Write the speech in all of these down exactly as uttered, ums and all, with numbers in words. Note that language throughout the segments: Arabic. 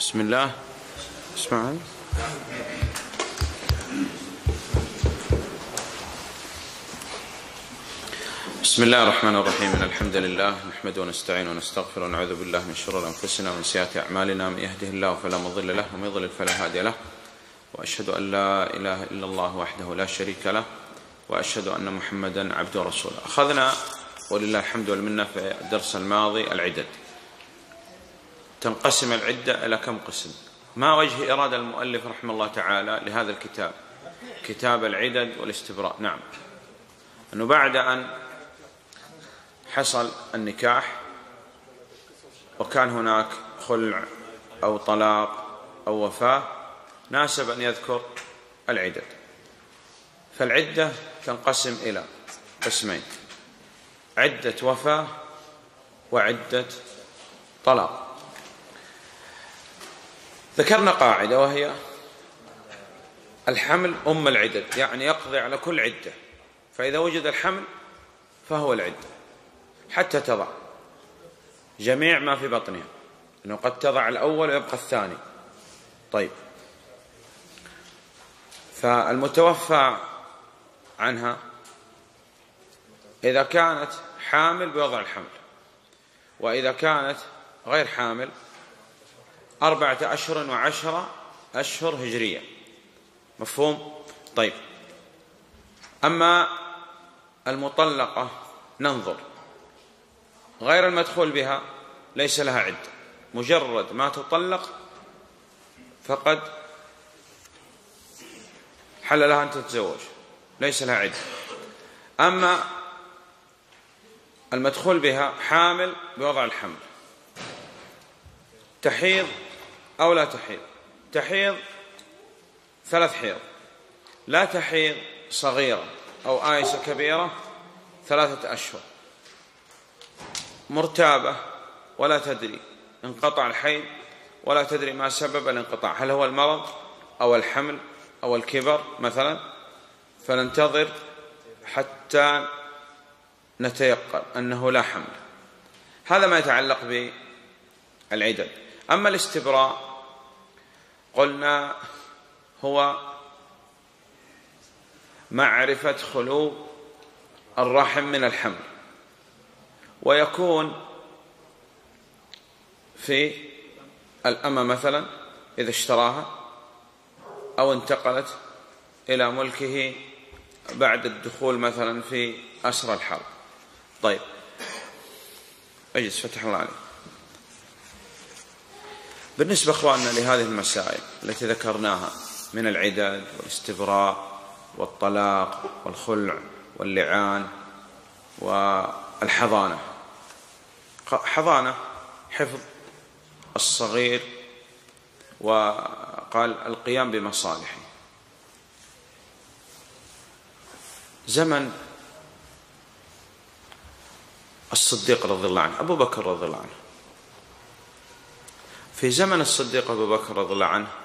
بسم الله. اسمع. بسم الله الرحمن الرحيم. إن الحمد لله نحمده ونستعينه ونستغفره ونعوذ بالله من شرور أنفسنا ومن سيئات أعمالنا. من يهده الله فلا مضل له ومن يضلل فلا هادي له، وأشهد أن لا إله إلا الله وحده لا شريك له، وأشهد أن محمدا عبده ورسوله. أخذنا ولله الحمد والمنة في الدرس الماضي العدد. تنقسم العدة إلى كم قسم؟ ما وجه إرادة المؤلف رحمه الله تعالى لهذا الكتاب، كتاب العدد والاستبراء؟ نعم، أنه بعد أن حصل النكاح وكان هناك خلع أو طلاق أو وفاة، ناسب أن يذكر العدد. فالعدة تنقسم إلى قسمين: عدة وفاة وعدة طلاق. ذكرنا قاعدة وهي الحمل أم العدد، يعني يقضي على كل عدة، فإذا وجد الحمل فهو العدة حتى تضع جميع ما في بطنها، إنه قد تضع الأول ويبقى الثاني. طيب، فالمتوفى عنها إذا كانت حامل بوضع الحمل، وإذا كانت غير حامل أربعة أشهر وعشرة أشهر هجرية. مفهوم؟ طيب، أما المطلقة ننظر، غير المدخول بها ليس لها عدة، مجرد ما تطلق فقد حل لها أن تتزوج، ليس لها عدة. أما المدخول بها حامل بوضع الحمل، تحيض أو لا تحيض، تحيض ثلاث حيض، لا تحيض صغيرة أو آيسة كبيرة ثلاثة أشهر، مرتابة ولا تدري، انقطع الحيض ولا تدري ما سبب الانقطاع، هل هو المرض أو الحمل أو الكبر مثلا، فننتظر حتى نتيقن أنه لا حمل. هذا ما يتعلق بالعدد. أما الاستبراء قلنا هو معرفة خلو الرحم من الحمل، ويكون في الأمة مثلا إذا اشتراها أو انتقلت إلى ملكه بعد الدخول مثلا في أسر الحرب. طيب، اجلس فتح الله عليك. بالنسبة أخواننا لهذه المسائل التي ذكرناها من العدد والاستبراء والطلاق والخلع واللعان والحضانة، حضانة حفظ الصغير وقال القيام بمصالحه. زمن الصديق رضي الله عنه، أبو بكر رضي الله عنه، في زمن الصديق أبو بكر رضي الله عنه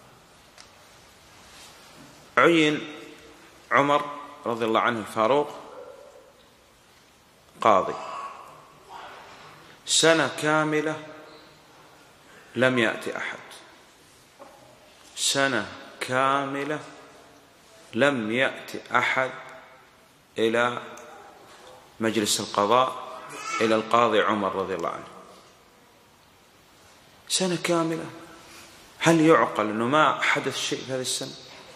عين عمر رضي الله عنه الفاروق قاضي، سنة كاملة لم يأتي أحد، سنة كاملة لم يأتي أحد إلى مجلس القضاء إلى القاضي عمر رضي الله عنه، سنة كاملة. هل يعقل أنه ما حدث شيء في هذه السنة؟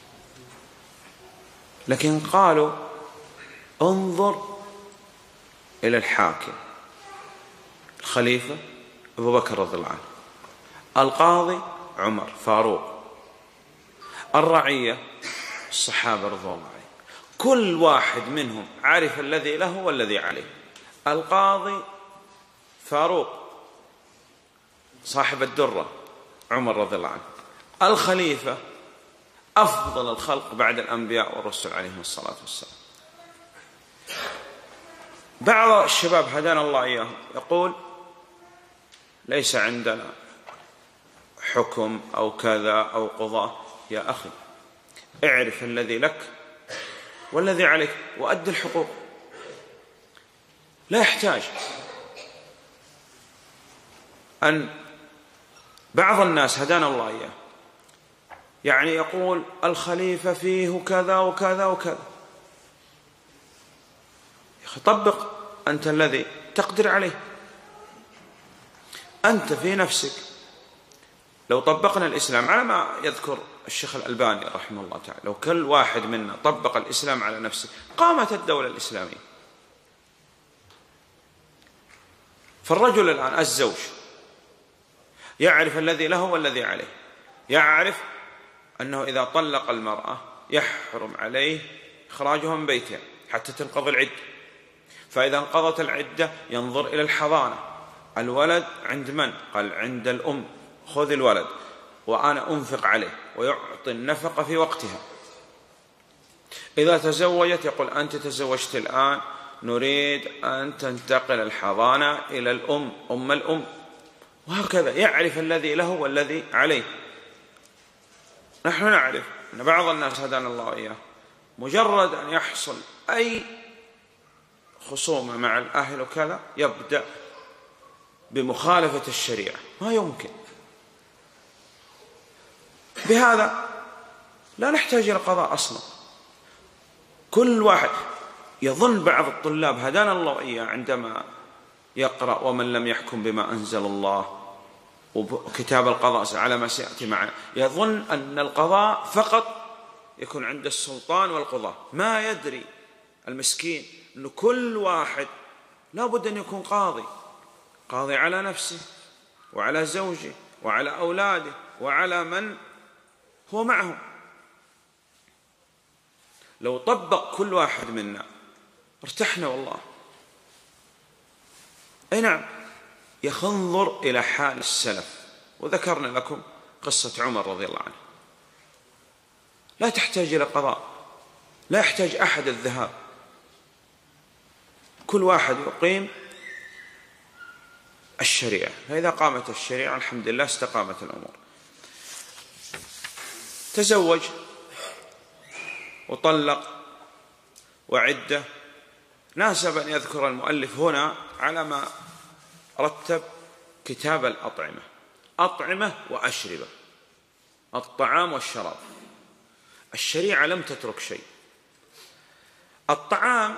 لكن قالوا انظر إلى الحاكم الخليفة أبو بكر رضي الله عنه، القاضي عمر فاروق، الرعية الصحابة رضوان الله عليهم، كل واحد منهم عرف الذي له والذي عليه. القاضي فاروق صاحب الدرة عمر رضي الله عنه، الخليفة أفضل الخلق بعد الأنبياء والرسل عليهم الصلاة والسلام. بعض الشباب هدانا الله إياهم يقول ليس عندنا حكم أو كذا أو قضاء. يا أخي، اعرف الذي لك والذي عليك وأد الحقوق. لا يحتاج أن بعض الناس هدانا الله إياه يعني يقول الخليفة فيه كذا وكذا وكذا. يا أخي طبق أنت الذي تقدر عليه. أنت في نفسك لو طبقنا الإسلام على ما يذكر الشيخ الألباني رحمه الله تعالى، لو كل واحد منا طبق الإسلام على نفسه قامت الدولة الإسلامية. فالرجل الآن الزوج يعرف الذي له والذي عليه، يعرف أنه إذا طلق المرأة يحرم عليه إخراجها من بيتها حتى تنقضي العدة، فإذا انقضت العدة ينظر إلى الحضانة. الولد عند من؟ قال عند الأم، خذ الولد وأنا أنفق عليه، ويعطي النفقة في وقتها. إذا تزوجت يقول أنت تزوجت الآن، نريد أن تنتقل الحضانة إلى الأم، أم الأم، وهكذا. يعرف الذي له والذي عليه. نحن نعرف أن بعض الناس هدانا الله وإياه مجرد أن يحصل أي خصومة مع الأهل وكذا يبدأ بمخالفة الشريعة. ما يمكن. بهذا لا نحتاج إلى قضاء أصلا. كل واحد يظن، بعض الطلاب هدانا الله وإياه عندما يقرأ ومن لم يحكم بما أنزل الله وكتاب القضاء على ما سيأتي معنا، يظن أن القضاء فقط يكون عند السلطان والقضاء. ما يدري المسكين أن كل واحد لا بد أن يكون قاضي، قاضي على نفسه وعلى زوجه وعلى أولاده وعلى من هو معهم. لو طبق كل واحد منا ارتحنا والله. أي نعم. ينظر إلى حال السلف، وذكرنا لكم قصة عمر رضي الله عنه. لا تحتاج إلى قضاء، لا يحتاج أحد الذهاب، كل واحد يقيم الشريعة. فإذا قامت الشريعة الحمد لله استقامت الأمور. تزوج وطلق وعدة. ناسب أن يذكر المؤلف هنا على ما رتب كتاب الأطعمة، أطعمة وأشربة، الطعام والشراب. الشريعة لم تترك شيء. الطعام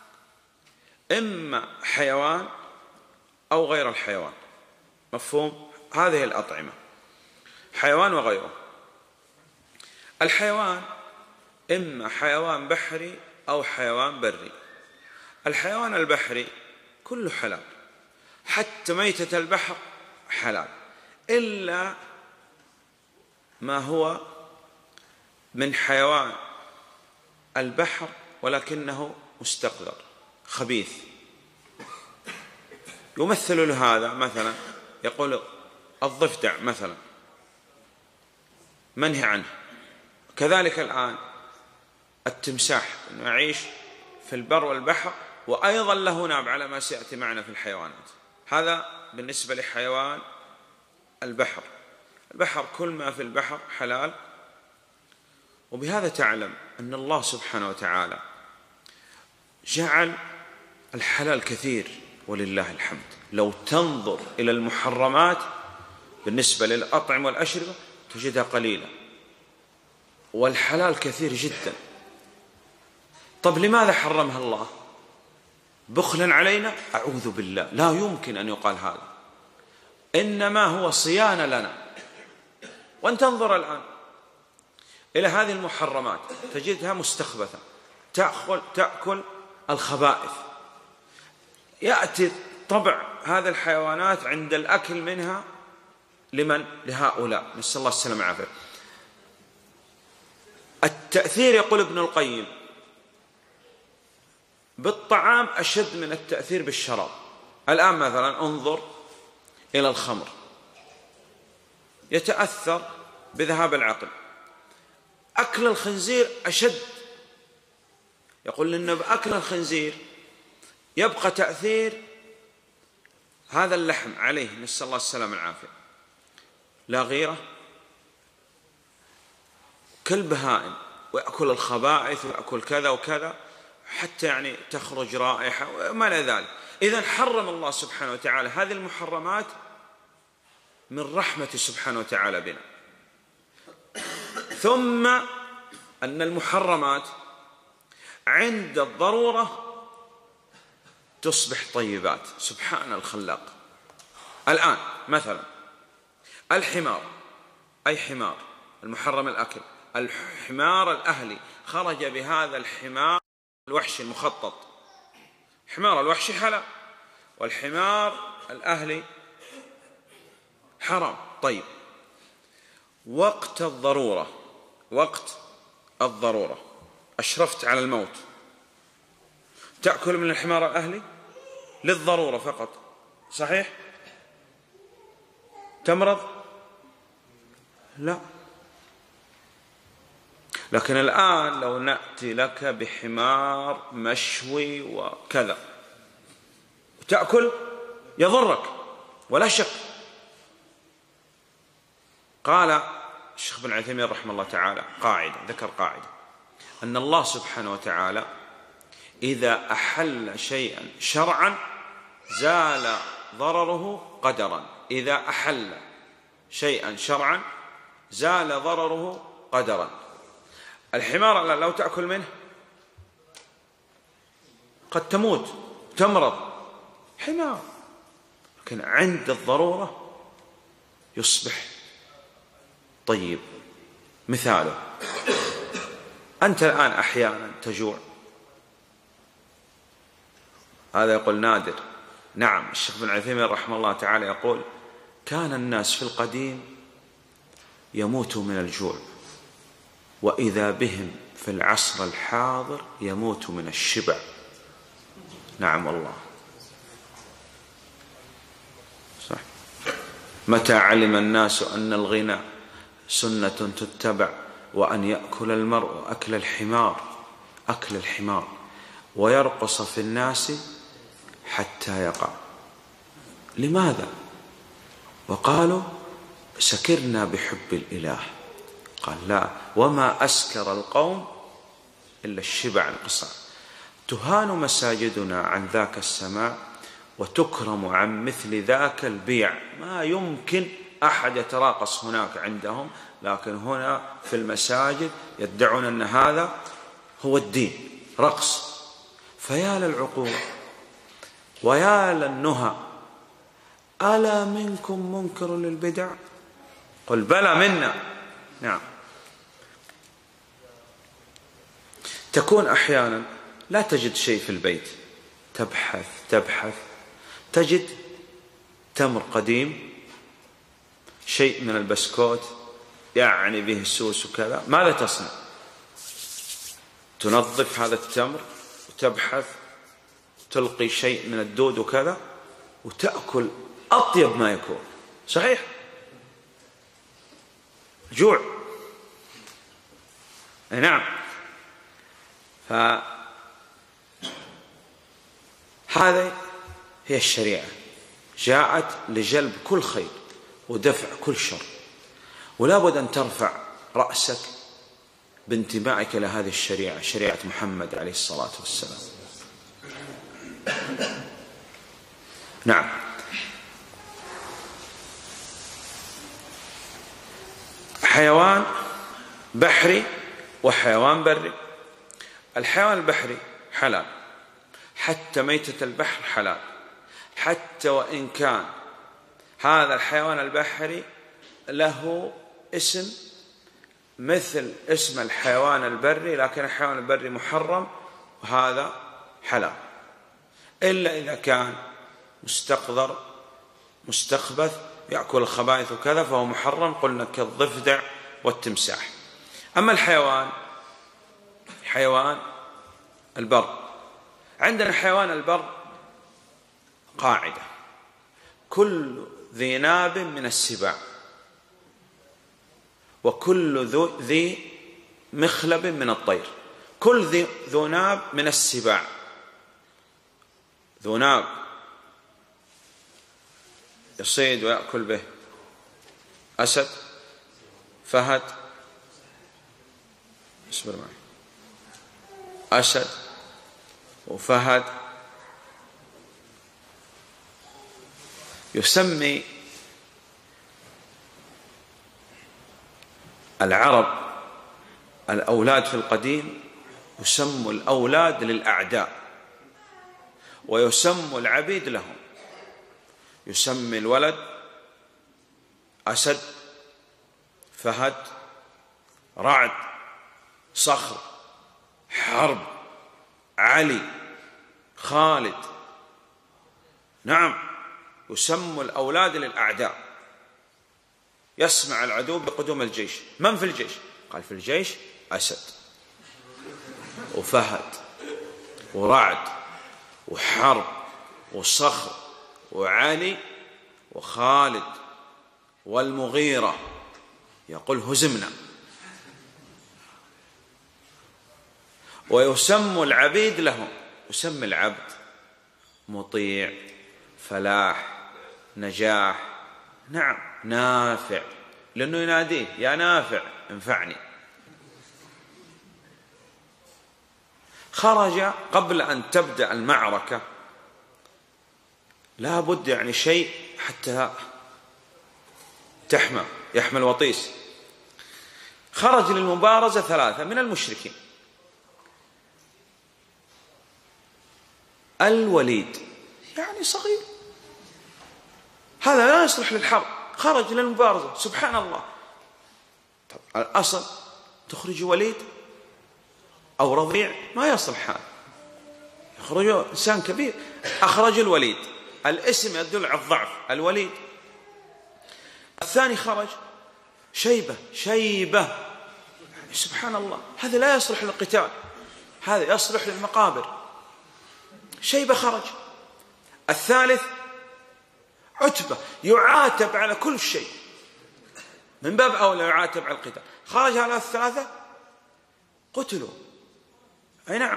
إما حيوان أو غير الحيوان، مفهوم؟ هذه الأطعمة حيوان وغيره. الحيوان إما حيوان بحري أو حيوان بري. الحيوان البحري كله حلال، حتى ميتة البحر حلال، إلا ما هو من حيوان البحر ولكنه مستقذر خبيث. يمثل له هذا مثلا، يقول الضفدع مثلا منهي عنه. كذلك الآن التمساح أنه يعيش في البر والبحر، وأيضا له ناب على ما سيأتي معنا في الحيوانات. هذا بالنسبة لحيوان البحر. البحر كل ما في البحر حلال. وبهذا تعلم أن الله سبحانه وتعالى جعل الحلال كثير ولله الحمد. لو تنظر إلى المحرمات بالنسبة للأطعمة والأشربة تجدها قليلة، والحلال كثير جدا. طب لماذا حرمها الله؟ بخلا علينا؟ أعوذ بالله، لا يمكن أن يقال هذا. إنما هو صيانة لنا. وأن تنظر الآن إلى هذه المحرمات تجدها مستخبثة، تأكل, تأكل الخبائث. يأتي طبع هذه الحيوانات عند الأكل منها لمن؟ لهؤلاء، نسأل الله السلامة والعافية. التأثير يقول ابن القيم بالطعام أشد من التأثير بالشراب. الآن مثلا انظر إلى الخمر، يتأثر بذهاب العقل. أكل الخنزير أشد، يقول لأن بأكل الخنزير يبقى تأثير هذا اللحم عليه، نسأل الله السلامة والعافية. لا غيرة، كالبهائم، ويأكل الخبائث ويأكل كذا وكذا حتى يعني تخرج رائحة وما إلى ذلك. إذن حرم الله سبحانه وتعالى هذه المحرمات من رحمة سبحانه وتعالى بنا. ثم أن المحرمات عند الضرورة تصبح طيبات. سبحان الخلاق. الآن مثلا الحمار، أي حمار المحرم الأكل، الحمار الأهلي خرج بهذا الحمار الوحشي المخطط، حمار الوحشي حلال والحمار الأهلي حرام. طيب وقت الضرورة، وقت الضرورة أشرفت على الموت، تأكل من الحمار الأهلي للضرورة فقط، صحيح؟ تمرض؟ لا. لكن الآن لو نأتي لك بحمار مشوي وكذا وتأكل يضرك ولا شك. قال الشيخ بن عثيمين رحمه الله تعالى قاعدة، ذكر قاعدة أن الله سبحانه وتعالى إذا أحل شيئا شرعا زال ضرره قدرا. إذا أحل شيئا شرعا زال ضرره قدرا. الحمار لو تأكل منه قد تموت تمرض، حمار، لكن عند الضرورة يصبح طيب. مثاله أنت الآن أحيانا تجوع، هذا يقول نادر. نعم، الشيخ بن عثيمين رحمه الله تعالى يقول كان الناس في القديم يموتوا من الجوع، وإذا بهم في العصر الحاضر يموتوا من الشبع. نعم والله صح. متى علم الناس أن الغنى سنة تتبع وأن يأكل المرء أكل الحمار أكل الحمار ويرقص في الناس حتى يقع. لماذا؟ وقالوا سكرنا بحب الإله. قال لا، وما أسكر القوم إلا الشبع القصار. تهان مساجدنا عن ذاك السماع وتكرم عن مثل ذاك البيع. ما يمكن أحد يتراقص هناك عندهم، لكن هنا في المساجد يدعون أن هذا هو الدين، رقص. فيا للعقول ويا للنهى، ألا منكم منكر للبدع؟ قل بلى منا. نعم. تكون أحيانا لا تجد شيء في البيت، تبحث تبحث تجد تمر قديم، شيء من البسكوت يعني به سوس وكذا. ماذا تصنع؟ تنظف هذا التمر وتبحث، تلقي شيء من الدود وكذا وتأكل أطيب ما يكون، صحيح؟ جوع. نعم. فهذه هي الشريعة، جاءت لجلب كل خير ودفع كل شر، ولا بد أن ترفع رأسك بانتمائك لهذه الشريعة، شريعة محمد عليه الصلاة والسلام. نعم. حيوان بحري وحيوان بري. الحيوان البحري حلال، حتى ميتة البحر حلال، حتى وإن كان هذا الحيوان البحري له اسم مثل اسم الحيوان البري، لكن الحيوان البري محرم وهذا حلال، إلا إذا كان مستقذر مستخبث يأكل الخبائث وكذا فهو محرم، قلنا كالضفدع والتمساح. أما الحيوان حيوان البر، عندنا حيوان البر قاعدة: كل ذي ناب من السباع، وكل ذي مخلب من الطير. كل ذي ذو ناب من السباع، ذو ناب يصيد ويأكل به أسد، فهد، اصبر معي، أسد وفهد. يسمي العرب الأولاد في القديم يسموا الأولاد للأعداء ويسموا العبيد لهم. يسمي الولد أسد، فهد، رعد، صخر، حرب، علي، خالد. نعم، يسموا الأولاد للأعداء. يسمع العدو بقدوم الجيش. من في الجيش؟ قال في الجيش أسد وفهد ورعد وحرب وصخر وعلي وخالد والمغيرة. يقول هزمنا. ويسمى العبيد لهم. يسمى العبد مطيع، فلاح، نجاح. نعم، نافع، لأنه يناديه يا نافع انفعني. خرج قبل أن تبدأ المعركة، لا بد يعني شيء حتى تحمى، يحمى الوطيس. خرج للمبارزة ثلاثة من المشركين: الوليد يعني صغير، هذا لا يصلح للحرب، خرج للمبارزة. سبحان الله. طب الأصل تخرج وليد أو رضيع، ما يصلح هذا، يخرج إنسان كبير. أخرج الوليد، الاسم يدل على الضعف، الوليد. الثاني خرج شيبة، شيبة يعني سبحان الله، هذا لا يصلح للقتال، هذا يصلح للمقابر. شيبة خرج. الثالث عتبة، يعاتب على كل شيء، من باب أولى يعاتب على القتال. خرج هؤلاء الثلاثة قتلوا. أي نعم.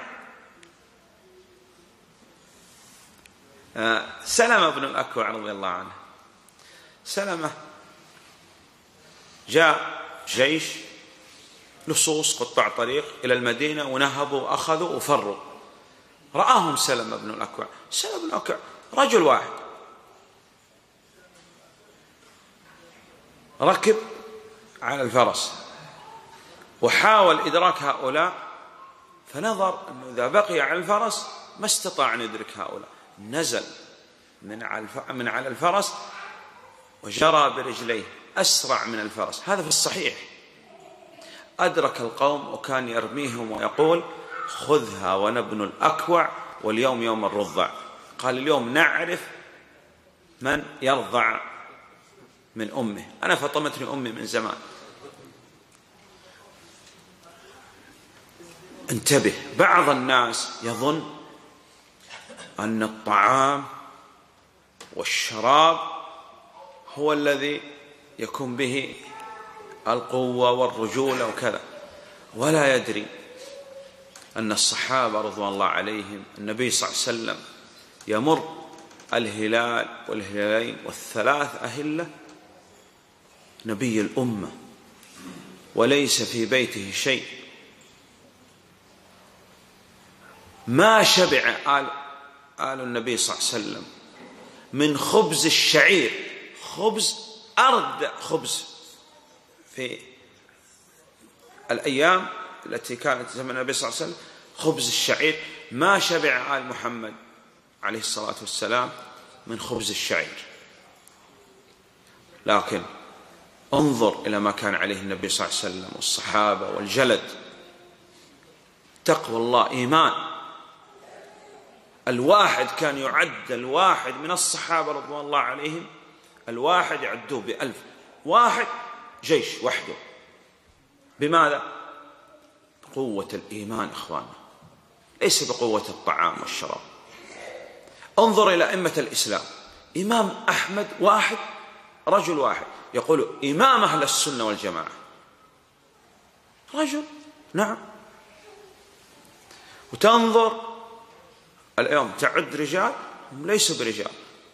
آه سلمة بن الأكوع رضي الله عنه، سلمة جاء جيش لصوص قطاع طريق إلى المدينة ونهبوا وأخذوا وفروا. رآهم سلمة بن الأكوع. سلمة بن الأكوع رجل واحد، ركب على الفرس وحاول إدراك هؤلاء، فنظر أنه إذا بقي على الفرس ما استطاع أن يدرك هؤلاء. نزل من من على الفرس وجرى برجليه أسرع من الفرس. هذا في الصحيح. أدرك القوم وكان يرميهم ويقول: خذها وأنا ابن الأكوع واليوم يوم الرضع. قال: اليوم نعرف من يرضع من أمه، أنا فطمتني أمي من زمان. انتبه، بعض الناس يظن أن الطعام والشراب هو الذي يكون به القوة والرجولة وكذا، ولا يدري أن الصحابة رضوان الله عليهم النبي صلى الله عليه وسلم يمر الهلال والهلالين والثلاث أهلة نبي الأمة وليس في بيته شيء، ما شبع آل, آل النبي صلى الله عليه وسلم من خبز الشعير، خبز أرد خبز في الأيام التي كانت زمن النبي صلى الله عليه وسلم، خبز الشعير. ما شبع آل محمد عليه الصلاة والسلام من خبز الشعير. لكن انظر إلى ما كان عليه النبي صلى الله عليه وسلم والصحابة والجلد، تقوى الله، إيمان. الواحد كان يعد، الواحد من الصحابة رضوان الله عليهم الواحد يعدوه بألف واحد، جيش وحده. بماذا؟ قوة الإيمان إخوانا، ليس بقوة الطعام والشراب. انظر إلى أئمة الإسلام، إمام أحمد واحد، رجل واحد يقول إمام أهل السنة والجماعة، رجل. نعم. وتنظر اليوم تعد رجال هم ليسوا برجال.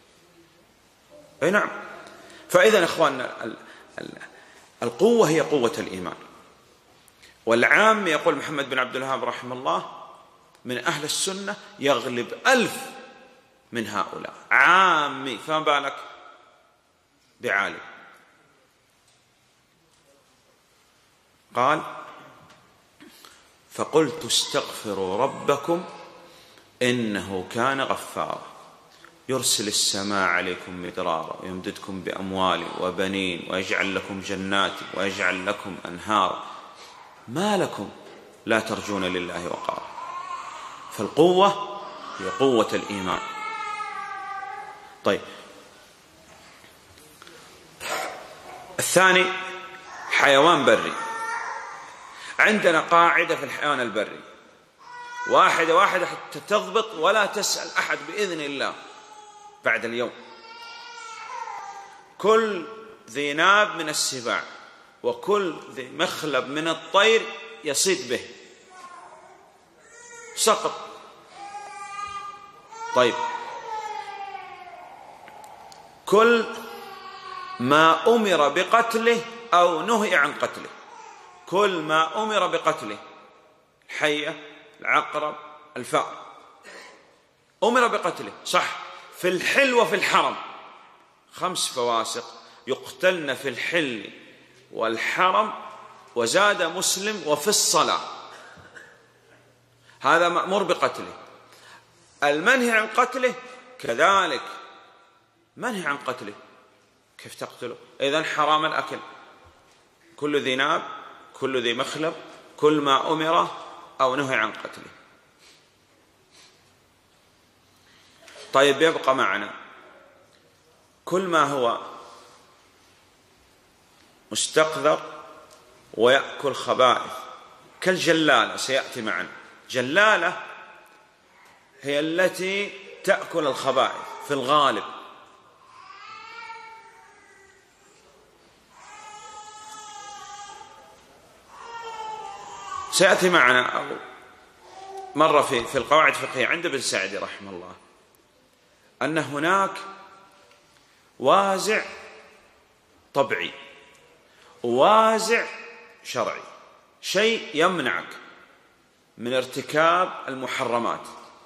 أي نعم. فإذا إخواننا القوة هي قوة الإيمان. والعام يقول محمد بن عبد الوهاب رحمه الله من أهل السنة يغلب ألف من هؤلاء، عامي، فما بالك بعالم. قال: فقلت استغفروا ربكم إنه كان غفارا يرسل السماء عليكم مدرارا ويمددكم بأموال وبنين ويجعل لكم جنات ويجعل لكم أنهارا ما لكم لا ترجون لله وقارا. فالقوة هي قوة الإيمان. طيب، الثاني حيوان بري. عندنا قاعدة في الحيوان البري واحدة واحدة حتى تضبط ولا تسأل أحد بإذن الله بعد اليوم. كل ذي ناب من السباع وكل ذي مخلب من الطير يصيد به سقط. طيب، كل ما أمر بقتله أو نهي عن قتله، كل ما أمر بقتله، الحية، العقرب، الفأر، أمر بقتله، صح، في الحل وفي الحرم، خمس فواسق يقتلن في الحل والحرم، وزاد مسلم وفي الصلاة، هذا مأمور بقتله. المنهي عن قتله كذلك منهي عن قتله، كيف تقتله؟ إذن حرام الأكل، كل ذي ناب، كل ذي مخلب، كل ما أمر أو نهي عن قتله. طيب، يبقى معنا كل ما هو مستقذر ويأكل خبائث كالجلالة، سيأتي معنا. جلالة هي التي تأكل الخبائث في الغالب. سيأتي معنا أو مرة في في القواعد الفقهية عند ابن سعدي رحمه الله أن هناك وازع طبيعي ووازع شرعي، شيء يمنعك من ارتكاب المحرمات.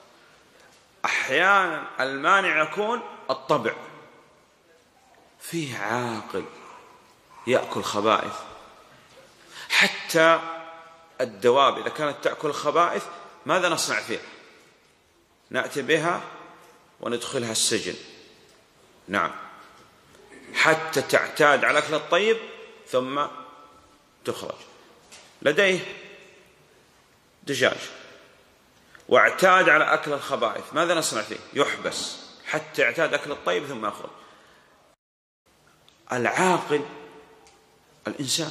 أحيانا المانع يكون الطبع، فيه عاقل يأكل خبائث، حتى الدواب إذا كانت تأكل خبائث ماذا نصنع فيها؟ نأتي بها وندخلها السجن، نعم، حتى تعتاد على أكل الطيب ثم تخرج. لديه دجاج واعتاد على أكل الخبائث، ماذا نصنع فيه؟ يحبس حتى يعتاد أكل الطيب ثم يخرج. العاقل الإنسان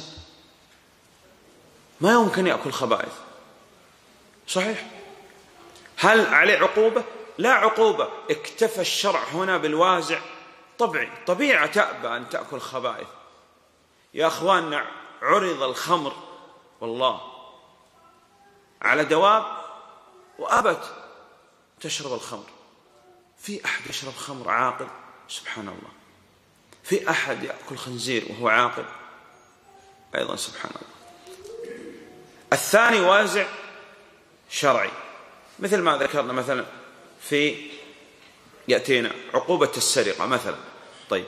ما يمكن يأكل خبائث، صحيح؟ هل عليه عقوبة؟ لا عقوبة، اكتفى الشرع هنا بالوازع طبيعي، طبيعة تأبى أن تأكل خبائث. يا أخواننا، عرض الخمر والله على دواب وأبت تشرب الخمر. في أحد يشرب خمر عاقل؟ سبحان الله. في أحد يأكل خنزير وهو عاقل؟ أيضا سبحان الله. الثاني وازع شرعي، مثل ما ذكرنا مثلا في يأتينا عقوبة السرقة مثلا. طيب،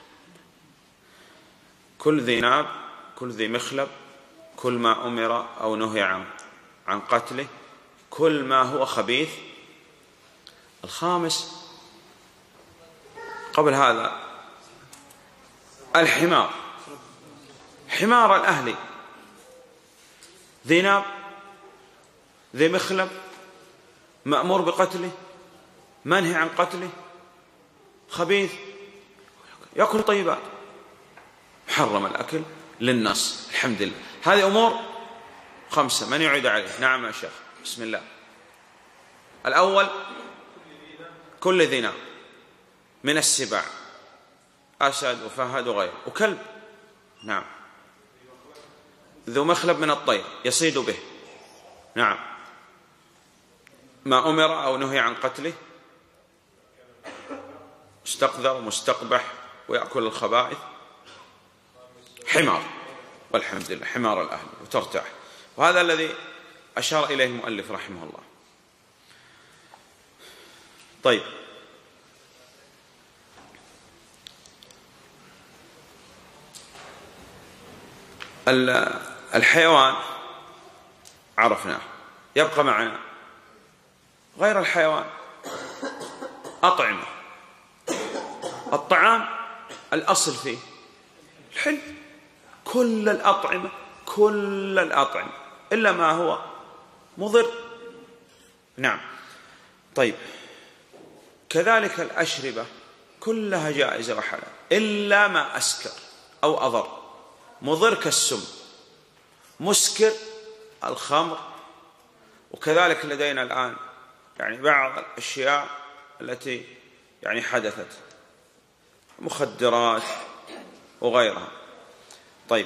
كل ذي ناب، كل ذي مخلب، كل ما أمر أو نهي عن عن قتله، كل ما هو خبيث. الخامس قبل هذا الحمار، حمار الأهلي، ذي ناب، ذي مخلب، مأمور بقتله، منهي عن قتله، خبيث، يأكل طيبات، محرم الأكل للنص. الحمد لله. هذه أمور خمسة، من يعيد عليه؟ نعم يا شيخ، بسم الله. الأول كل ذي ناب من السباع، أسد وفهد وغيره، وكلب، نعم، ذو مخلب من الطير يصيد به، نعم، ما أمر أو نهي عن قتله، مستقذر ومستقبح ويأكل الخبائث. حمار، والحمد لله، حمار الأهل وترتاح. وهذا الذي أشار إليه المؤلف رحمه الله. طيب، الحيوان عرفناه، يبقى معنا غير الحيوان أطعمة. الطعام الأصل فيه الحل، كل الأطعمة كل الأطعمة إلا ما هو مضر. نعم. طيب كذلك الأشربة كلها جائزة وحلال إلا ما أسكر أو أضر، مضر كالسم، مسكر الخمر. وكذلك لدينا الآن يعني بعض الأشياء التي يعني حدثت، مخدرات وغيرها. طيب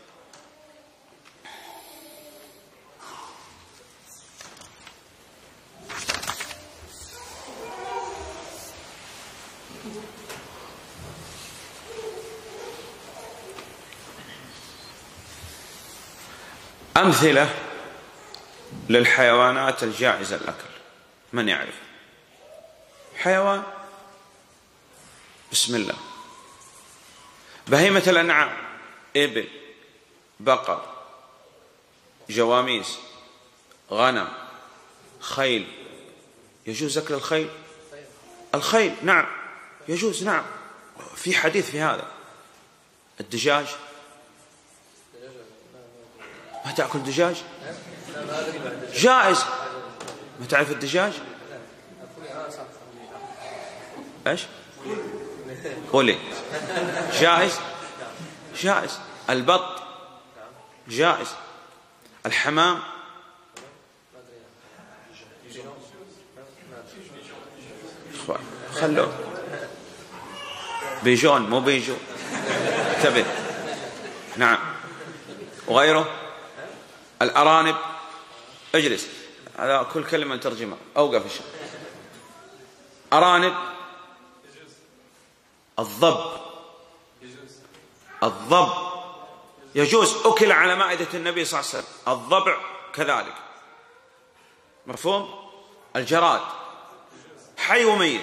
أمثلة للحيوانات الجائزة الأكل، من يعرف؟ حيوان بسم الله، بهيمة الأنعام، إبل، بقر، جواميس، غنم، خيل. يجوز أكل الخيل؟ الخيل نعم يجوز، نعم في حديث في هذا. الدجاج ما تأكل دجاج؟ جائز. ما تعرف الدجاج؟ ايش؟ قولي. جائز جائز. البط جائز. الحمام خلوه بيجون مو بيجو، انتبه. نعم. وغيره الأرانب. اجلس، هذا كل كلمة ترجمة. أوقف الشيء. أرانب. الضب الضب يجوز، أكل على مائدة النبي صلى الله عليه وسلم. الضبع كذلك، مفهوم؟ الجراد حي وميت.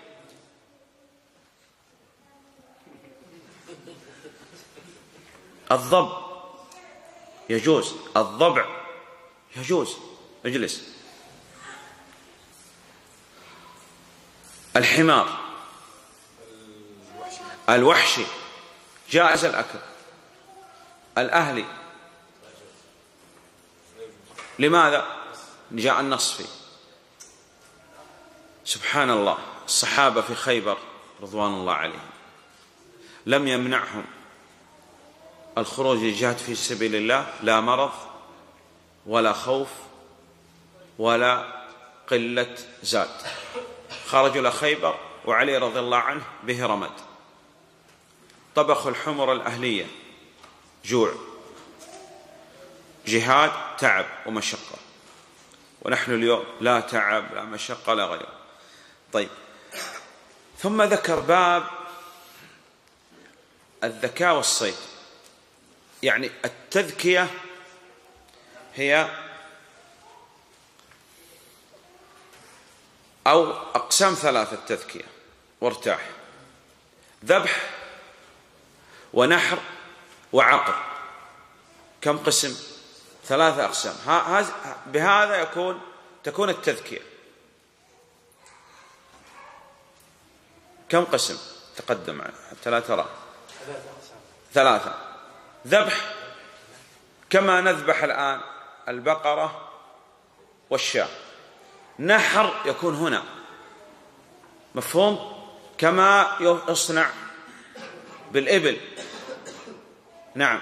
الضب يجوز، الضبع يجوز. اجلس. الحمار الوحشي جائز الأكل. الأهلي لماذا؟ جاء النص فيه. سبحان الله، الصحابة في خيبر رضوان الله عليهم لم يمنعهم الخروج للجهاد في سبيل الله، لا مرض ولا خوف ولا قلة زاد. خرجوا إلى خيبر وعلي رضي الله عنه به رمد، طبخوا الحمر الأهلية، جوع، جهاد، تعب ومشقة. ونحن اليوم لا تعب لا مشقة لا غيره. طيب ثم ذكر باب الذكاء والصيد. يعني التذكية هي أو أقسام ثلاثة التذكية، وارتاح: ذبح ونحر وعقر. كم قسم؟ ثلاثة أقسام. بهذا يكون تكون التذكية. كم قسم؟ تقدم حتى لا ترى. ثلاثة. ذبح كما نذبح الآن البقرة والشاة. نحر يكون هنا، مفهوم؟ كما يصنع بالإبل. نعم.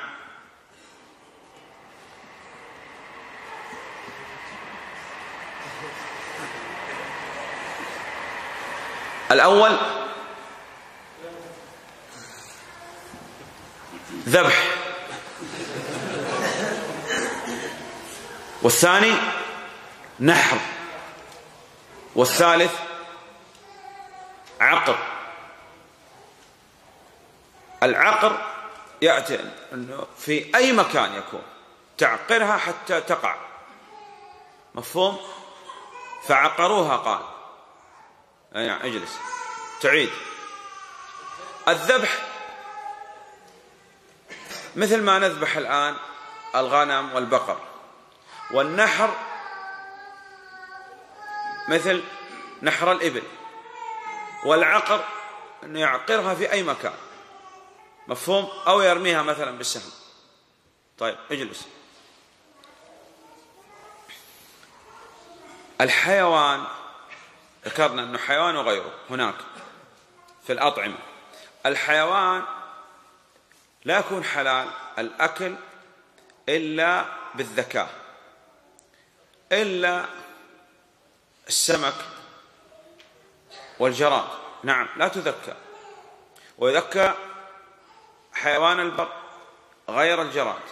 الأول ذبح، والثاني نحر، والثالث عقر. العقر يأتي أنه في أي مكان يكون تعقرها حتى تقع، مفهوم؟ فعقروها قال. يعني اجلس تعيد. الذبح مثل ما نذبح الآن الغنم والبقر. والنحر مثل نحر الإبل. والعقر أن يعقرها في أي مكان، مفهوم؟ أو يرميها مثلا بالسهم. طيب اجلس. الحيوان ذكرنا أنه حيوان وغيره هناك في الأطعمة. الحيوان لا يكون حلال الأكل إلا بالذكاء، إلا السمك والجراد، نعم لا تذكى، ويذكى حيوان البر غير الجراد.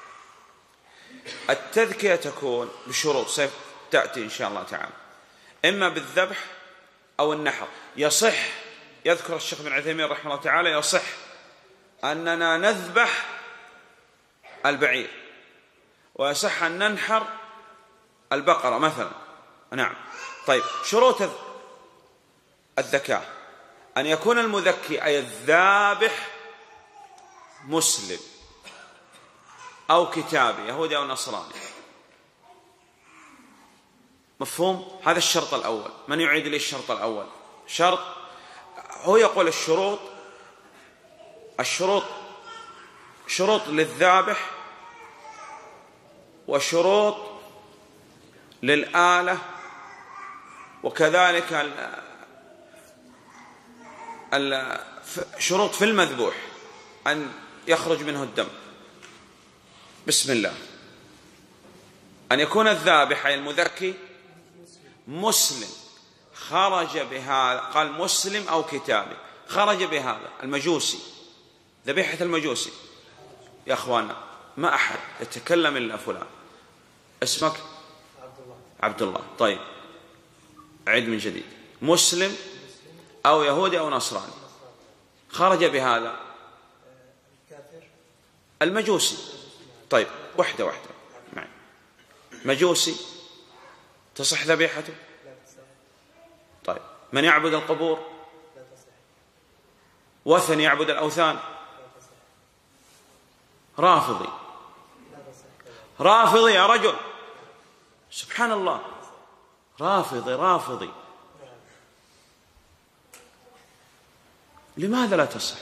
التذكية تكون بشروط ستأتي إن شاء الله تعالى، إما بالذبح أو النحر. يصح، يذكر الشيخ ابن عثيمين رحمه الله تعالى، يصح أننا نذبح البعير، ويصح أن ننحر البقرة مثلا، نعم. طيب شروط الذكاء أن يكون المذكي أي الذابح مسلم أو كتابي يهودي أو نصراني، مفهوم؟ هذا الشرط الأول. من يعيد لي الشرط الأول؟ شرط هو يقول الشروط الشروط شروط للذابح وشروط للآلة، وكذلك شروط في المذبوح أن يخرج منه الدم. بسم الله. أن يكون الذابح أي المذكي مسلم، خرج بهذا، قال مسلم أو كتابي، خرج بهذا. المجوسي، ذبيحة المجوسي يا أخوانا ما أحد يتكلم إلا فلان. اسمك؟ عبد الله. عبد الله. طيب عد من جديد. مسلم أو يهودي أو نصراني، خرج بهذا المجوسي. طيب واحدة واحدة معي. مجوسي تصح ذبيحته؟ طيب من يعبد القبور؟ وثن يعبد الأوثان؟ رافضي. رافضي يا رجل، سبحان الله، رافضي رافضي. لماذا لا تصح؟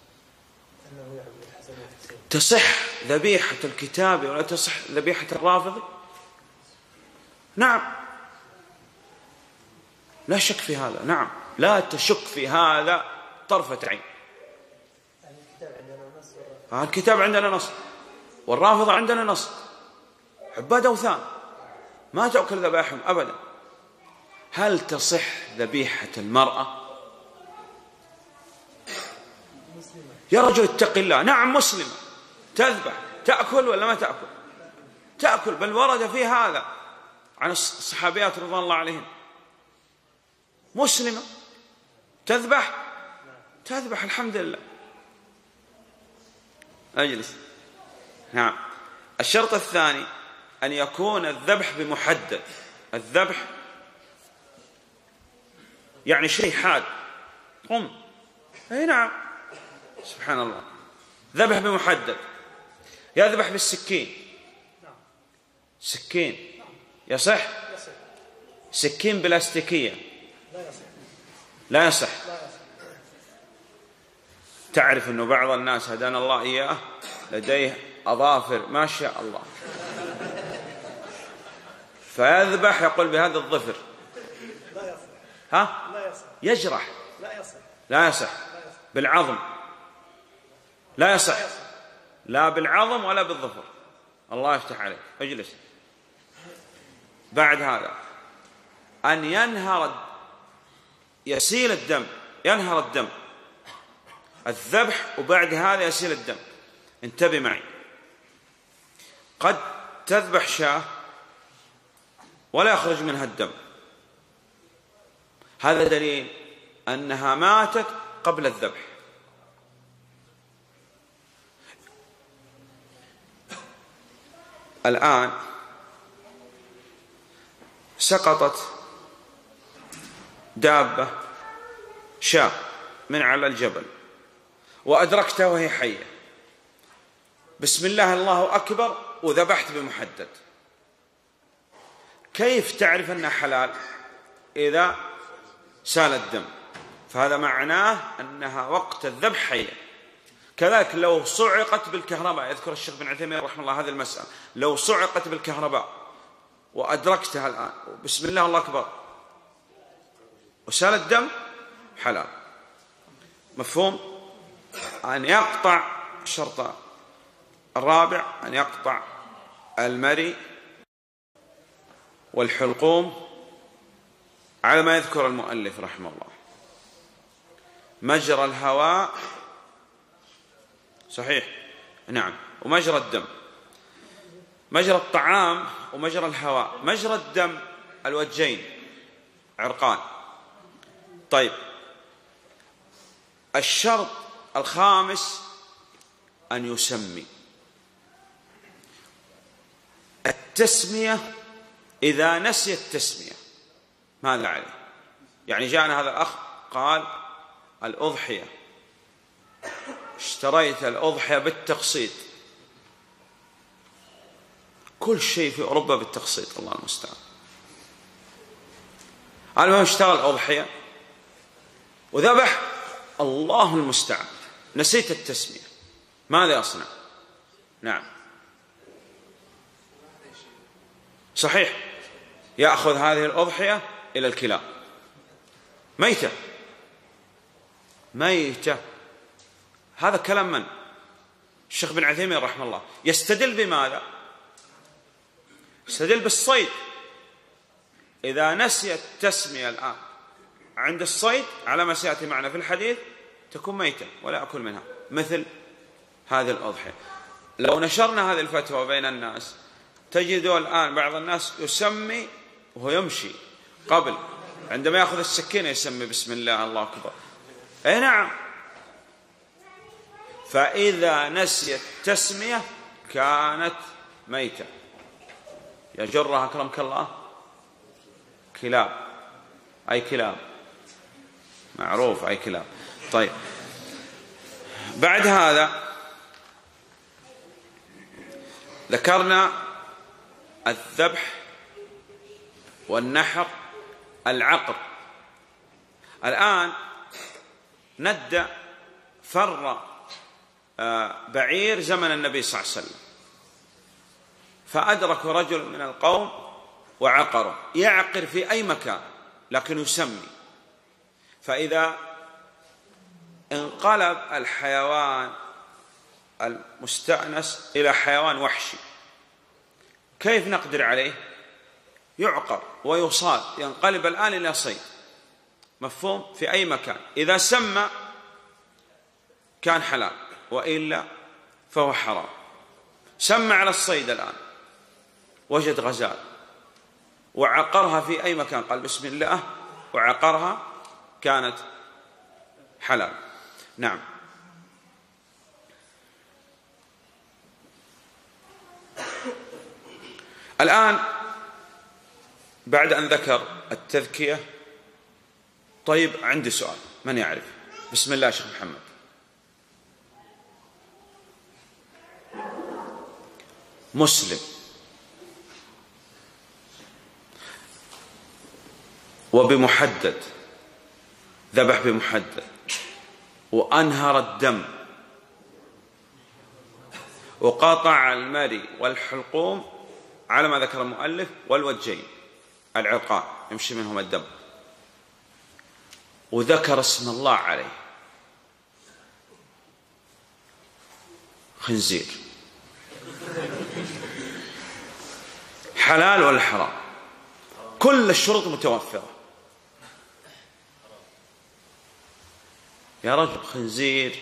تصح ذبيحة الكتابي ولا تصح ذبيحة الرافضي؟ نعم لا شك في هذا، نعم لا تشك في هذا طرفة عين. الكتاب عندنا نص والرافضة عندنا نص، عباد أوثان ما تأكل ذبائحهم أبدا. هل تصح ذبيحة المرأة؟ يا رجل اتق الله. نعم مسلمة، تذبح، تأكل ولا ما تأكل؟ تأكل، بل ورد في هذا عن الصحابيات رضوان الله عليهم. مسلمة تذبح، تذبح الحمد لله. أجلس. نعم. الشرط الثاني أن يكون الذبح بمحدد. الذبح يعني شيء حاد، قم، أي نعم، سبحان الله. ذبح بمحدد. يذبح بالسكين، سكين يصح؟ سكين بلاستيكية لا يصح. تعرف أنه بعض الناس هدانا الله إياه لديه أظافر ما شاء الله، فيذبح يقول بهذا الظفر ها يجرح، لا يصح. بالعظم لا يصح، لا بالعظم ولا بالظفر. الله يفتح عليك. اجلس. بعد هذا أن ينهر، يسيل الدم، ينهر الدم، الذبح وبعد هذا يسيل الدم. انتبه معي، قد تذبح شاة ولا يخرج منها الدم، هذا دليل أنها ماتت قبل الذبح. الآن سقطت دابة شاة من على الجبل وأدركتها وهي حية، بسم الله الله أكبر، وذبحت بمحدد، كيف تعرف أنها حلال؟ إذا سال الدم، فهذا معناه أنها وقت الذبح حية. كذلك لو صعقت بالكهرباء، يذكر الشيخ بن عثيمين رحمه الله هذه المسألة، لو صعقت بالكهرباء وأدركتها الآن بسم الله الله أكبر وسال الدم، حلال. مفهوم؟ أن يقطع الشرط الرابع أن يقطع المري والحلقوم على ما يذكر المؤلف رحمه الله. مجرى الهواء صحيح، نعم، ومجرى الدم. مجرى الطعام ومجرى الهواء. مجرى الدم الوجين عرقان. طيب، الشرط الخامس أن يسمي. التسمية إذا نسي التسمية ماذا عليه؟ يعني جاءنا هذا الأخ قال الأضحية، اشتريت الأضحية بالتقسيط، كل شيء في أوروبا بالتقسيط، الله المستعان. المهم اشترى الأضحية وذبح، الله المستعان، نسيت التسمية، ماذا يصنع؟ نعم صحيح، يأخذ هذه الأضحية إلى الكلاب ميتة ميتة. هذا كلام من؟ الشيخ بن عثيمين رحمه الله. يستدل بماذا؟ يستدل بالصيد. إذا نسي التسمية الآن عند الصيد على ما سيأتي معنا في الحديث تكون ميتة ولا أكل منها، مثل هذه الأضحية. لو نشرنا هذه الفتوى بين الناس تجدوا الآن بعض الناس يسمي وهو يمشي، قبل عندما يأخذ السكينة يسمي بسم الله الله أكبر. أي نعم. فإذا نسي التسمية كانت ميتة، يجرها أكرمك الله كلاب، أي كلاب معروف، أي كلاب. طيب، بعد هذا ذكرنا الذبح والنحر، العقر. الآن ندى فر بعير زمن النبي صلى الله عليه وسلم، فأدرك رجل من القوم وعقره، يعقر في أي مكان لكن يسمي. فإذا انقلب الحيوان المستأنس إلى حيوان وحشي كيف نقدر عليه؟ يعقر ويصاد، ينقلب الآن إلى صيد. مفهوم؟ في أي مكان إذا سمى كان حلال، وإلا فهو حرام. سمى على الصيد الآن، وجد غزال وعقرها في أي مكان، قال بسم الله وعقرها، كانت حلال. نعم. الآن بعد أن ذكر التذكية، طيب عندي سؤال، من يعرف؟ بسم الله شيخ محمد. مسلم وبمحدد، ذبح بمحدد وأنهر الدم وقاطع المري والحلقوم على ما ذكر المؤلف، والوجين العرقان يمشي منهم الدم، وذكر اسم الله عليه، خنزير، حلال ولا حرام؟ كل الشروط متوفرة. يا رجل خنزير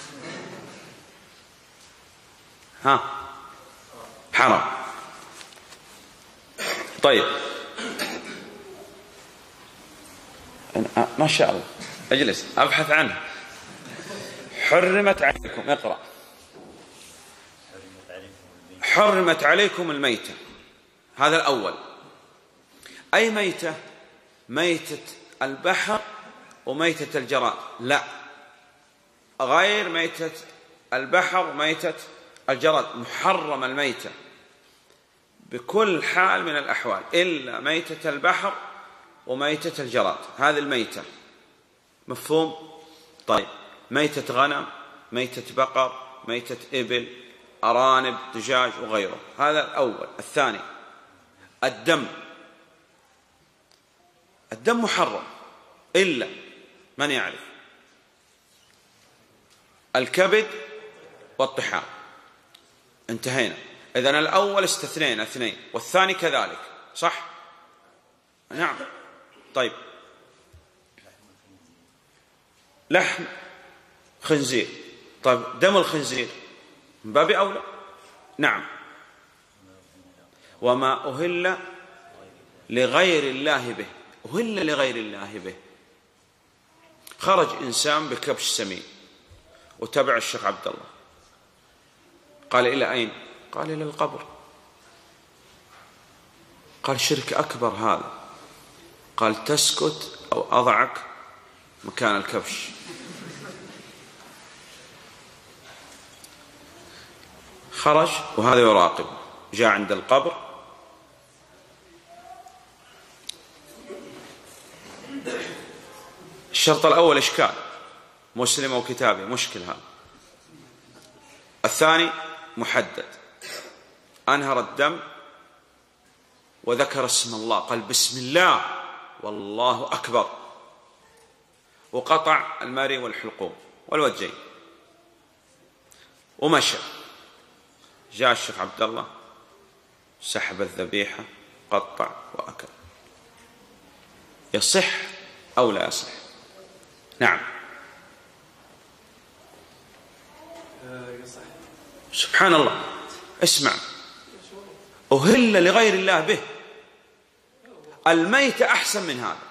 ها حرام. طيب ما شاء الله، اجلس ابحث عنه. حرمت عليكم، اقرأ. حرمت عليكم الميتة، هذا الأول. أي ميتة؟ ميتة البحر وميتة الجراد، لا، غير ميتة البحر وميتة الجراد، محرم الميتة بكل حال من الأحوال إلا ميتة البحر وميتة الجراد، هذه الميتة. مفهوم؟ طيب ميتة غنم، ميتة بقر، ميتة إبل، أرانب، دجاج وغيره، هذا الأول. الثاني الدم. الدم محرم إلا من يعرف الكبد والطحال. انتهينا. إذن الأول استثنينا اثنين والثاني كذلك، صح؟ نعم. طيب لحم خنزير، طيب دم الخنزير من باب أولى. نعم. وما أهل لغير الله به، أهل لغير الله به. خرج إنسان بكبش سمين وتبع الشيخ عبد الله، قال إلى أين؟ قال إلى القبر. قال شرك أكبر هذا. قال تسكت أو أضعك مكان الكبش. خرج وهذا يراقب، جاء عند القبر، الشرط الأول إشكال، مسلم أو كتابي، مشكل هذا. الثاني محدد، أنهر الدم وذكر اسم الله، قال بسم الله والله أكبر، وقطع المري والحلقوم والوجهين ومشى. جاء الشيخ عبد الله سحب الذبيحة، قطع وأكل. يصح أو لا يصح؟ نعم. سبحان الله. اسمع، أهل لغير الله به، الميت أحسن من هذا.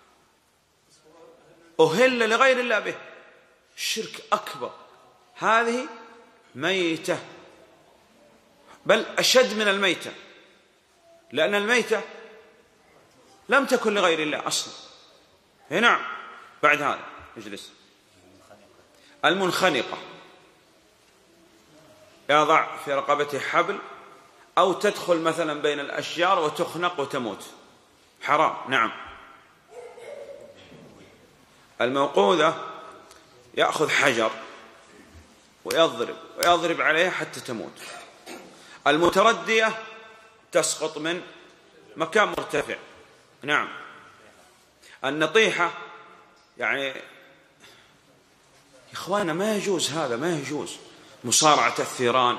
أهل لغير الله به، الشرك أكبر. هذه ميتة، بل أشد من الميتة، لأن الميتة لم تكن لغير الله أصلا. نعم. بعد هذا اجلس. المنخنقة، يضع في رقبته حبل أو تدخل مثلا بين الأشجار وتخنق وتموت، حرام. نعم. الموقوذة يأخذ حجر ويضرب ويضرب عليها حتى تموت. المتردية تسقط من مكان مرتفع. نعم. النطيحة يعني يا إخوانا ما يجوز هذا، ما يجوز. مصارعة الثيران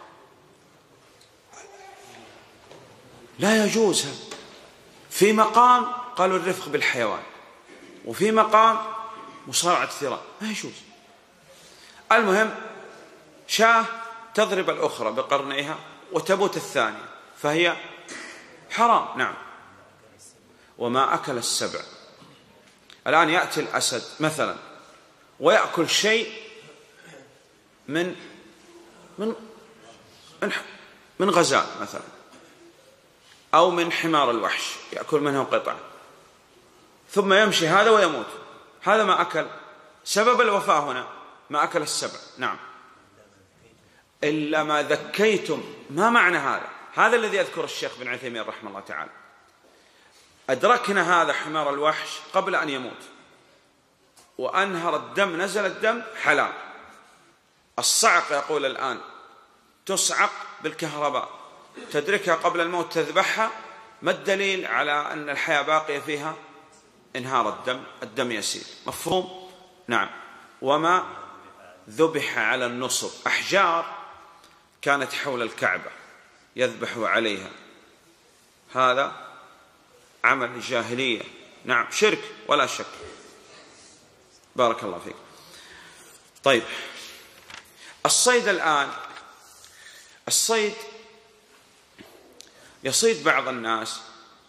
لا يجوز. في مقام قالوا الرفق بالحيوان، وفي مقام مصارعة الثيران، ما يجوز. المهم شاة تضرب الأخرى بقرنيها وتموت الثانية، فهي حرام. نعم. وما أكل السبع. الآن يأتي الأسد مثلا ويأكل شيء من من من, من غزال مثلا، أو من حمار الوحش، يأكل منه قطعة، ثم يمشي هذا ويموت. هذا ما أكل. سبب الوفاة هنا ما أكل السبع. نعم. إلا ما ذكيتم. ما معنى هذا؟ هذا الذي يذكر الشيخ بن عثيمين رحمه الله تعالى. أدركنا هذا حمار الوحش قبل أن يموت، وأنهر الدم، نزل الدم، حلال. الصعق يقول الآن تصعق بالكهرباء، تدركها قبل الموت تذبحها، ما الدليل على أن الحياة باقية فيها؟ انهار الدم، الدم يسيل. مفهوم؟ نعم. وما ذبح على النصب، أحجار كانت حول الكعبة يذبح عليها، هذا عمل الجاهلية. نعم، شرك ولا شك. بارك الله فيك. طيب الصيد الآن، الصيد يصيد بعض الناس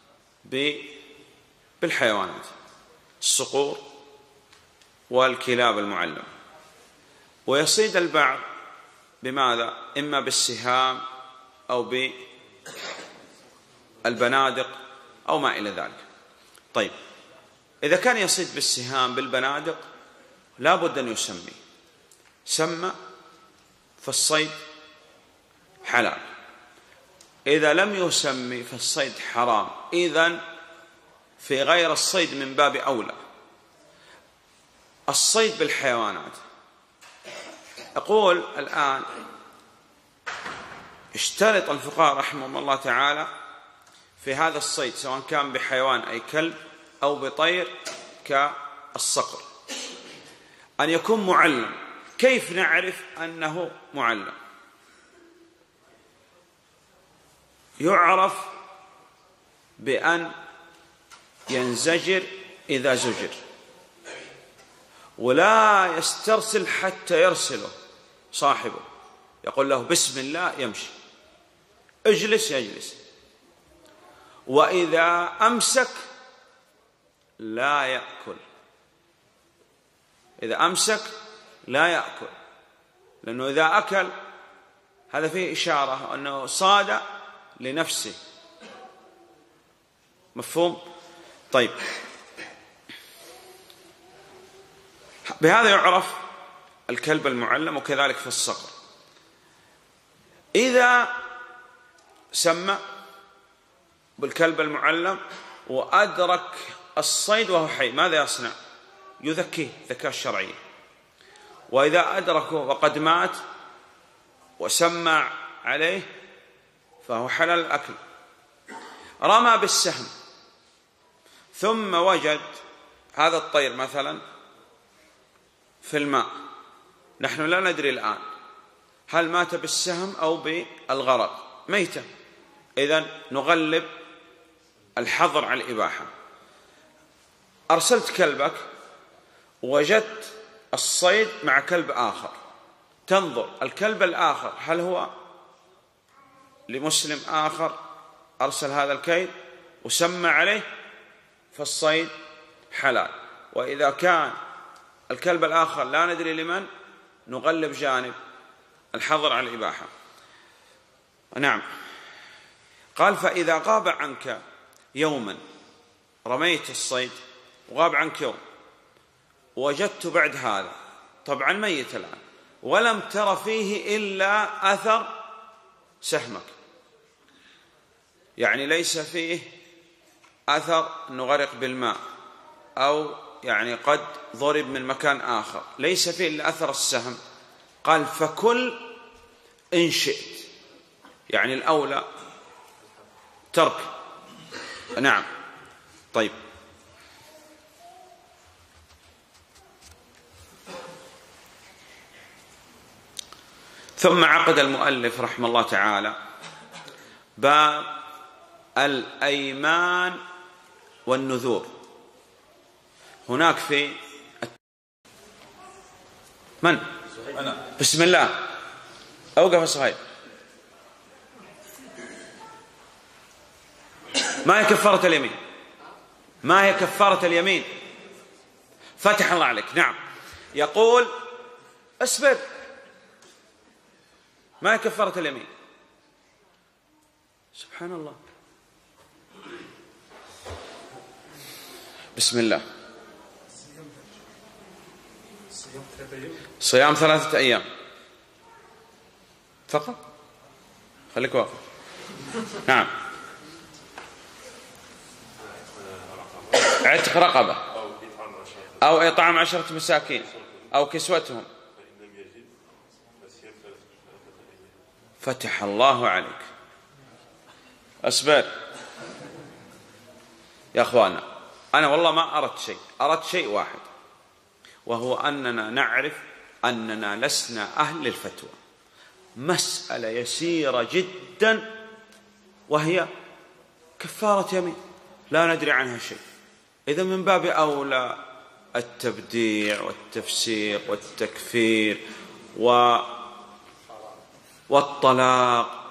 بالحيوانات، الصقور والكلاب المعلمة، ويصيد البعض بماذا؟ إما بالسهام أو بالبنادق أو ما إلى ذلك. طيب إذا كان يصيد بالسهام بالبنادق لا بد أن يسمي، سمى فالصيد حلال. إذا لم يسمي فالصيد حرام، إذن في غير الصيد من باب أولى. الصيد بالحيوانات، أقول الآن اشترط الفقهاء رحمهم الله تعالى في هذا الصيد سواء كان بحيوان أي كلب أو بطير كالصقر أن يكون معلم. كيف نعرف أنه معلم؟ يعرف بأن ينزجر إذا زجر، ولا يسترسل حتى يرسله صاحبه، يقول له بسم الله يمشي، اجلس يجلس. وإذا أمسك لا يأكل، إذا أمسك لا يأكل، لأنه إذا أكل هذا فيه إشارة أنه صاد لنفسه. مفهوم؟ طيب، بهذا يعرف الكلب المعلم، وكذلك في الصقر. إذا سمى بالكلب المعلم وأدرك الصيد وهو حي ماذا يصنع؟ يذكيه ذكاء الشرعي. وإذا أدركه وقد مات وسمى عليه فهو حلال الأكل. رمى بالسهم ثم وجد هذا الطير مثلا في الماء، نحن لا ندري الآن هل مات بالسهم أو بالغرق، ميتة، إذن نغلب الحظر على الإباحة. أرسلت كلبك وجدت الصيد مع كلب آخر، تنظر الكلب الآخر هل هو لمسلم آخر أرسل هذا الكيد وسمى عليه فالصيد حلال. وإذا كان الكلب الآخر لا ندري لمن، نغلب جانب الحظر على الإباحة. نعم. قال فإذا غاب عنك يوما، رميت الصيد وغاب عنك يوم وجدت بعد هذا، طبعا ميت الآن، ولم تر فيه إلا أثر سهمك، يعني ليس فيه أثر أنه غرق بالماء أو يعني قد ضرب من مكان آخر، ليس فيه إلا أثر السهم. قال فكل إن شئت، يعني الأولى ترك. نعم. طيب، ثم عقد المؤلف رحمه الله تعالى باب الأيمان والنذور. هناك في من؟ أنا. بسم الله، أوقف صهيب. ما هي كفارة اليمين؟ ما هي كفارة اليمين؟ فتح الله عليك. نعم. يقول اصبر، ما هي كفارة اليمين؟ سبحان الله. بسم الله. صيام ثلاثة أيام فقط، خليك واقف. نعم. عتق رقبة أو إطعام عشرة مساكين أو كسوتهم. فتح الله عليك. أصبر يا أخوانا، أنا والله ما أردت شيء، أردت شيء واحد، وهو أننا نعرف أننا لسنا أهل الفتوى. مسألة يسيرة جدا وهي كفارة يمين، لا ندري عنها شيء. إذا من باب أولى التبديع والتفسيق والتكفير و... والطلاق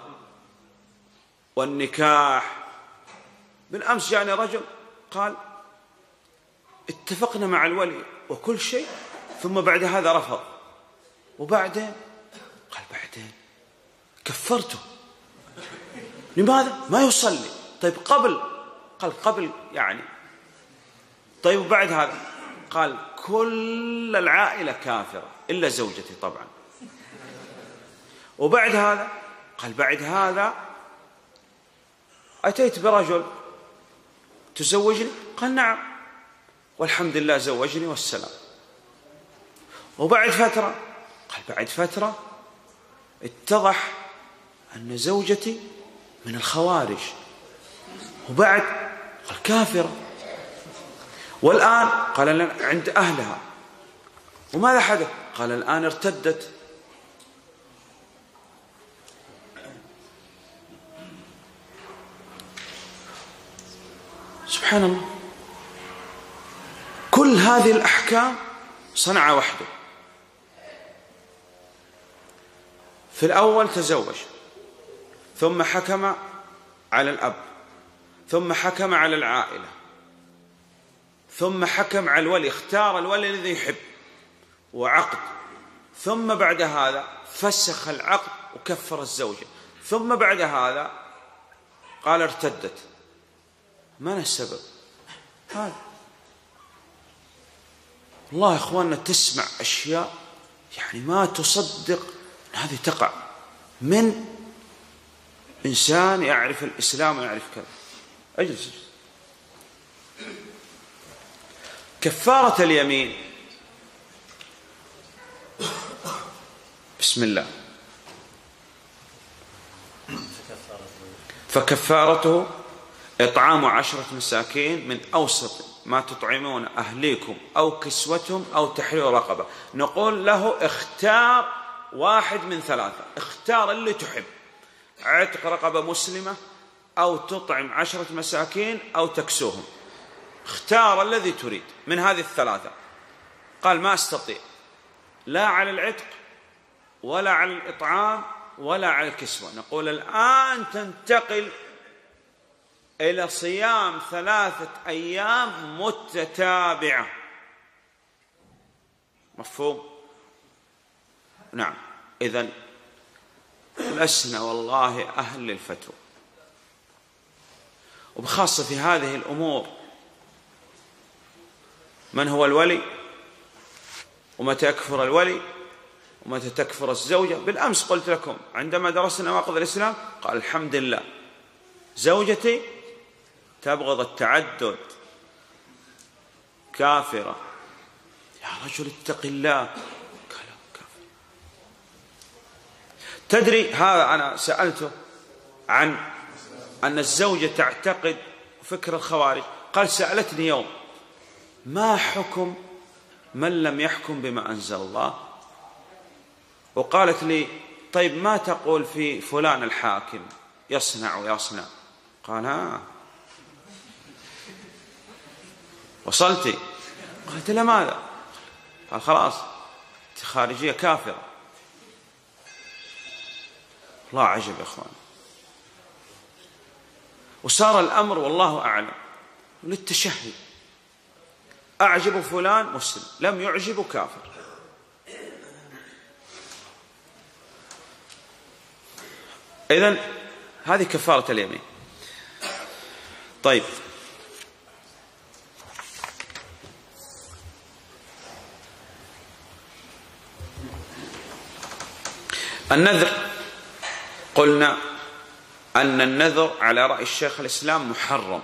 والنكاح. بالأمس يعني رجل قال اتفقنا مع الولي وكل شيء، ثم بعد هذا رفض، وبعدين قال بعدين كفرته. لماذا؟ ما يصلي. طيب قبل؟ قال قبل يعني. طيب وبعد هذا؟ قال كل العائلة كافرة إلا زوجتي طبعا. وبعد هذا؟ قال بعد هذا أتيت برجل تزوجني؟ قال نعم، والحمد لله زوجني والسلام. وبعد فترة قال بعد فترة اتضح أن زوجتي من الخوارج، وبعد قال كافرة، والآن قال عند أهلها. وماذا حدث؟ قال الآن ارتدت. سبحان الله، كل هذه الأحكام صنع وحده. في الأول تزوج، ثم حكم على الأب، ثم حكم على العائلة، ثم حكم على الولي، اختار الولي الذي يحب وعقد، ثم بعد هذا فسخ العقد وكفر الزوجة، ثم بعد هذا قال ارتدت. ما السبب؟ هذا والله يا إخواننا تسمع أشياء يعني ما تصدق أن هذه تقع من إنسان يعرف الإسلام ويعرف كذا. أجلس. كفارة اليمين، بسم الله. فكفارته إطعام عشرة مساكين من أوسط ما تطعمون أهليكم أو كسوتهم أو تحرير رقبة. نقول له اختار واحد من ثلاثة، اختار اللي تحب، عتق رقبة مسلمة أو تطعم عشرة مساكين أو تكسوهم، اختار الذي تريد من هذه الثلاثة. قال ما أستطيع لا على العتق ولا على الإطعام ولا على الكسوة. نقول الآن تنتقل إلى صيام ثلاثة أيام متتابعة. مفهوم؟ نعم. إذن لسنا والله أهل للفتوى، وبخاصة في هذه الأمور. من هو الولي؟ ومتى يكفر الولي؟ ومتى تكفر الزوجة؟ بالأمس قلت لكم عندما درسنا نواقض الإسلام قال الحمد لله زوجتي تبغض التعدد، كافرة. يا رجل اتق الله. كافر. تدري هذا أنا سألته عن أن الزوجة تعتقد فكر الخوارج، قال سألتني يوم ما حكم من لم يحكم بما أنزل الله؟ وقالت لي طيب ما تقول في فلان الحاكم يصنع ويصنع؟ قال ها وصلتي؟ قالت لا ماذا؟ قال خلاص انت خارجية كافرة. الله عجب يا اخوان. وصار الأمر والله أعلم للتشهي، أعجب فلان مسلم، لم يعجب كافر. إذن هذه كفارة اليمين. طيب النذر، قلنا أن النذر على رأي الشيخ الإسلام محرم،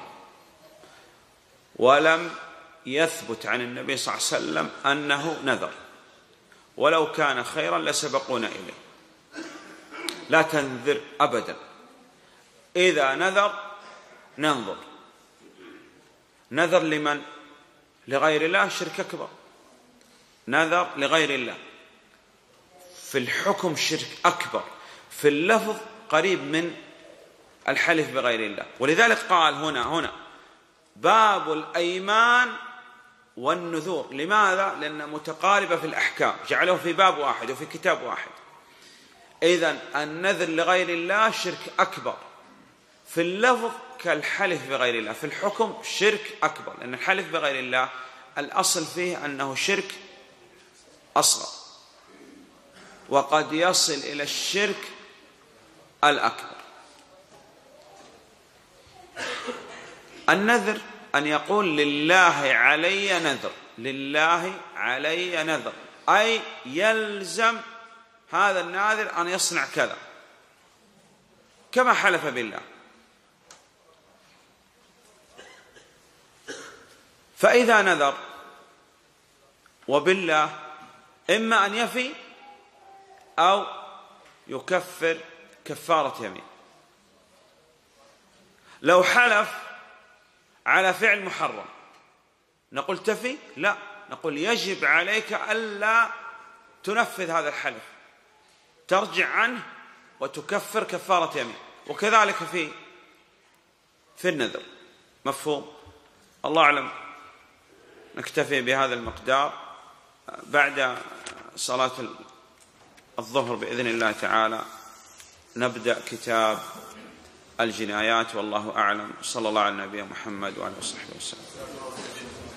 ولم يثبت عن النبي صلى الله عليه وسلم أنه نذر، ولو كان خيرا لسبقونا إليه. لا تنذر أبدا. إذا نذر ننظر. نذر لمن؟ لغير الله شرك أكبر. نذر لغير الله في الحكم شرك أكبر، في اللفظ قريب من الحلف بغير الله. ولذلك قال هنا هنا باب الأيمان والنذور. لماذا؟ لأن متقاربة في الأحكام، جعله في باب واحد وفي كتاب واحد. إذن النذر لغير الله شرك أكبر، في اللفظ كالحلف بغير الله، في الحكم شرك أكبر، لأن الحلف بغير الله الأصل فيه أنه شرك أصغر، وقد يصل إلى الشرك الأكبر. النذر أن يقول لله علي نذر، لله علي نذر، أي يلزم هذا الناذر أن يصنع كذا كما حلف بالله. فإذا نذر وبالله إما أن يفي أو يكفر كفارة يمين. لو حلف على فعل محرم نقول تفي؟ لا، نقول يجب عليك ألا تنفذ هذا الحلف، ترجع عنه وتكفر كفارة يمين. وكذلك في في النذر. مفهوم؟ الله أعلم. نكتفي بهذا المقدار. بعد صلاة الظهر بإذن الله تعالى نبدأ كتاب الجنايات، والله أعلم. صلى الله على النبي محمد وعلى آله وصحبه وسلم.